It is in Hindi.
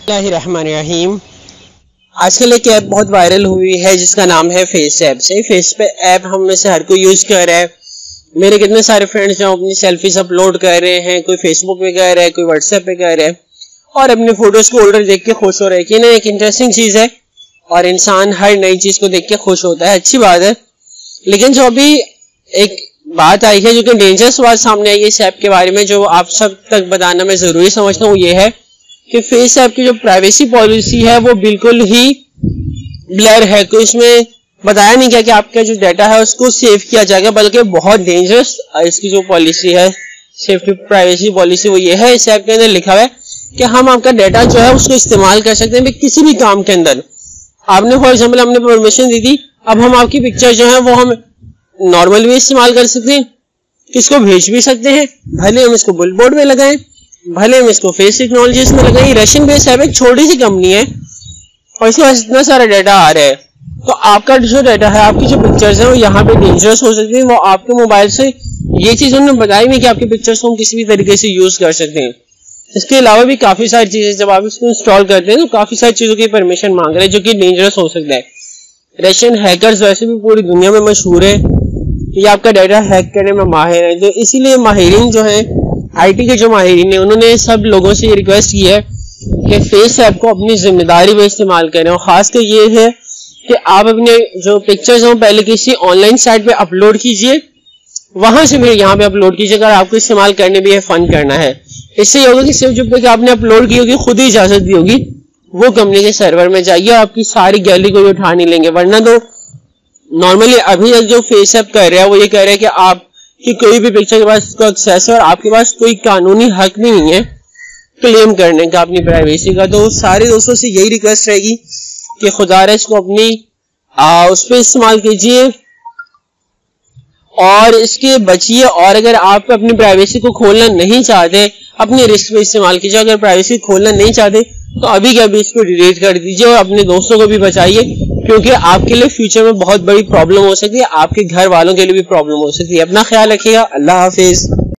बिस्मिल्लाहिर्रहमानिर्रहीम। आजकल एक ऐप बहुत वायरल हुई है जिसका नाम है फेस ऐप। से फेस पे ऐप हम में से हर कोई यूज कर रहा है। मेरे कितने सारे फ्रेंड्स जो अपनी सेल्फीज अपलोड कर रहे हैं, कोई फेसबुक पे कर रहा है, कोई व्हाट्सएप पे कर रहा है और अपने फोटोज को फोल्डर देख के खुश हो रहे हैं कि ना एक इंटरेस्टिंग चीज है और इंसान हर नई चीज को देख के खुश होता है, अच्छी बात है। लेकिन जो अभी एक बात आई है, जो कि डेंजरस बात सामने आई है इस ऐप के बारे में, जो आप सब तक बताना मैं जरूरी समझता हूँ, ये है कि फेस ऐप की जो प्राइवेसी पॉलिसी है वो बिल्कुल ही ब्लर है। कोई इसमें बताया नहीं गया कि आपका जो डाटा है उसको सेव किया जाएगा, बल्कि बहुत डेंजरस इसकी जो पॉलिसी है, सेफ्टी प्राइवेसी पॉलिसी, वो ये है। इस ऐप के अंदर लिखा हुआ है कि हम आपका डाटा जो है उसको इस्तेमाल कर सकते हैं किसी भी काम के अंदर। आपने फॉर एग्जाम्पल हमने परमिशन दी थी, अब हम आपकी पिक्चर जो है वो हम नॉर्मल भी इस्तेमाल कर सकते हैं, किसको भेज भी सकते हैं, भले हम इसको बिलबोर्ड में लगाएं, भले हम इसको फेस टेक्नोलॉजीज में लगाएं। रशियन बेस्ड है, एक छोटी सी कंपनी है और इसके पास इतना सारा डाटा आ रहा है। तो आपका जो डाटा है, आपकी जो पिक्चर्स है वो यहाँ पे डेंजरस हो सकती है। वो आपके मोबाइल से ये चीज उन्होंने बताई नहीं कि आपकी पिक्चर्स को हम किसी भी तरीके से यूज कर सकते हैं। इसके अलावा भी काफी सारी चीजें, जब आप इसको इंस्टॉल करते हैं तो काफी सारी चीजों की परमिशन मांग रहे हैं जो कि डेंजरस हो सकता है। रशियन हैकर्स वैसे भी पूरी दुनिया में मशहूर है, ये आपका डाटा हैक करने में माहिर है। तो इसीलिए माहिरीन जो है, आईटी के जो माहिरीन है, उन्होंने सब लोगों से ये रिक्वेस्ट की है कि फेस ऐप को अपनी जिम्मेदारी में इस्तेमाल करें। और खासकर ये है कि आप अपने जो पिक्चर्स हो पहले किसी ऑनलाइन साइट पे अपलोड कीजिए, वहां से फिर यहाँ पे अपलोड कीजिए अगर आपको इस्तेमाल करने भी है, फन करना है। इससे ये होगा कि सिर्फ जब तक आपने अपलोड की होगी, खुद ही इजाजत दी होगी, वो कंपनी के सर्वर में जाइए और आपकी सारी गैलरी को उठा नहीं लेंगे। वरना तो नॉर्मली अभी तक जो फेस ऐप कर रहा है वो ये कह रहा है कि आप कि कोई भी पिक्चर के पास इसको एक्सेस है और आपके पास कोई कानूनी हक भी नहीं है क्लेम करने का अपनी प्राइवेसी का। तो सारे दोस्तों से यही रिक्वेस्ट रहेगी कि खुदारा इसको अपनी उस पर इस्तेमाल कीजिए और इसके बचिए। और अगर आप अपनी प्राइवेसी को खोलना नहीं चाहते, अपने रिस्क पे इस्तेमाल कीजिए। अगर प्राइवेसी खोलना नहीं चाहते तो अभी के अभी इसको डिलीट कर दीजिए और अपने दोस्तों को भी बचाइए, क्योंकि आपके लिए फ्यूचर में बहुत बड़ी प्रॉब्लम हो सकती है, आपके घर वालों के लिए भी प्रॉब्लम हो सकती है। अपना ख्याल रखिएगा। अल्लाह हाफिज।